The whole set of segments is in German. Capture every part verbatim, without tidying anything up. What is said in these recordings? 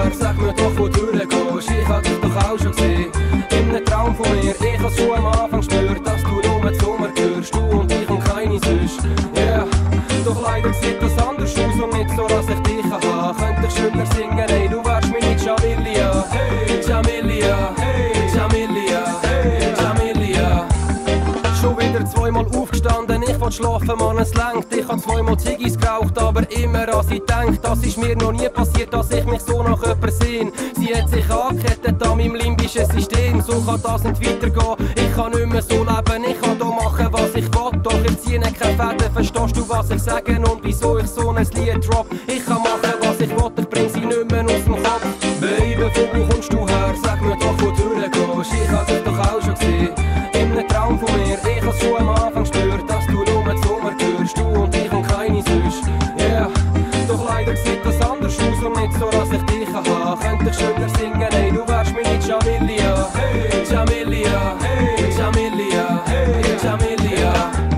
her, sag mir doch, wo du durchgehst. Ich hab dich doch auch schon gesehen, in einem Traum von mir. Ich hab's schon am Anfang gespürt, dass du nur zu mir gehörst. Du und ich und keine sonst, yeah. Doch leider sieht das anders aus und nicht so, dass ich dich habe. Könnte ich schöner singen, ey, du wärst mir nicht Jamilia. Hey, Jamilia, hey, Jamilia, hey, Jamilia. Schon wieder zweimal aufgestanden, ich wollte schlafen, man, es lenkt. Ich hab zweimal Ziggis geraucht, aber immer als ich denk, das ist mir noch nie passiert, dass ich mich so nach jemandem sehne. Sie hat sich angekettet an meinem limbischen System, so kann das nicht weitergehen. Ich kann nicht mehr so leben, ich kann hier machen, was ich will, doch ich ziehe keine Fäden. Verstehst du, was ich sage und wieso ich so ein Lied drop? Ich kann machen, was ich will, ich bring sie nicht mehr aus dem Kopf. Baby, wo kommst du her? Sag mir doch, wo du durchgehst. Ich hab dich doch auch schon gesehen, in einem Traum von mir. Ich hab's schon am Anfang gespürt, dass du nur zu mir gehörst. Du und ich und keine sonst, yeah. Doch leider sieht das anders aus und nicht so, dass ich dich habe. Könnte ich schöner singen, ey, du wärst mir nicht Jamilia. Hey, Jamilia, hey, Jamilia, hey, Jamilia,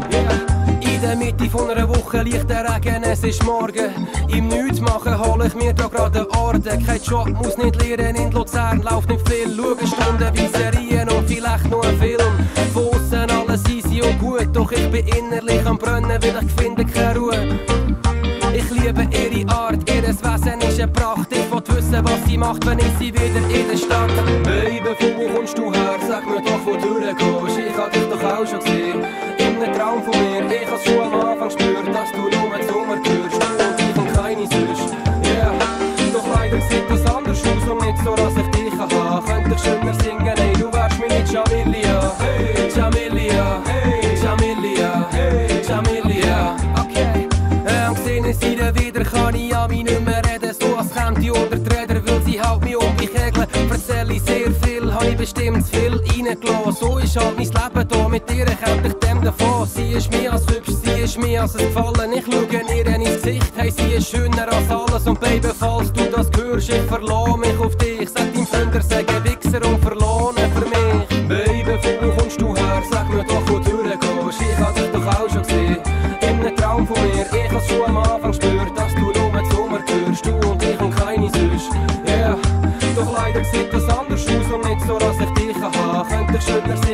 yeah. In der Mitte von einer Woche liegt der Regen, es ist morgen. Im Nichtmachen hol ich mir da gerade eine Orde. Kein Job, muss nicht lernen, in Luzern läuft nicht viel. Schau Stunden wie Serien und vielleicht noch ein Film. Von aussen alles easy und gut, doch ich bin innerlich am Brennen, weil ich finde keine Ruhe. Ich liebe ihre Art, ihr Wesen ist eine Pracht. Ich will wissen, was sie macht, wenn ich sie wieder in der Stadt. Baby, wo kommst du her? Sag mir doch, wo du durchgehst. Ich hab dich doch auch schon gesehen, in einem Traum von mir. Ich hab's schon am Anfang gespürt, dass du nur zu mir gehörst. Du und ich und keine sonst, yeah. Doch leider sieht das anders aus und nicht so, dass ich dich habe. Könnte ich schöner singen, ey, du wärst mir nicht Jamilia. Hey, Jamilia, hey, Jamilia, hey, Jamilia, okay. Ähm, gesehen ist sie wieder, kann ich an mich nicht mehr reden. So als käme die unter die Räder, weil sie halt mich um mich kegeln. Erzähl ich sehr viel, hab ich bestimmt zu viel reingelassen. So ist halt mein Leben da, mit ihr kämpf ich dem davon. Sie ist mir als hübsch, sie ist mir als es gefallen. Ich schau ihr ins Gesicht, hey, sie ist schöner als alles. Und Baby, falls du das hörst, ich verlasse mich auf dich. Sag deinem Freund, er sei ein Wichser und verlohne für mich. Baby, wo kommst du her? Sag mir doch, wo du durchgehst. Ich hab dich doch auch schon gesehen, in einem Traum von mir. Ich hab's schon am Anfang gespürt, dass du nur zu mir gehörst. Du und ich und keine sonst, yeah. Doch leider sieht das anders aus und nicht so, dass ich dich habe. Könnte ich schöner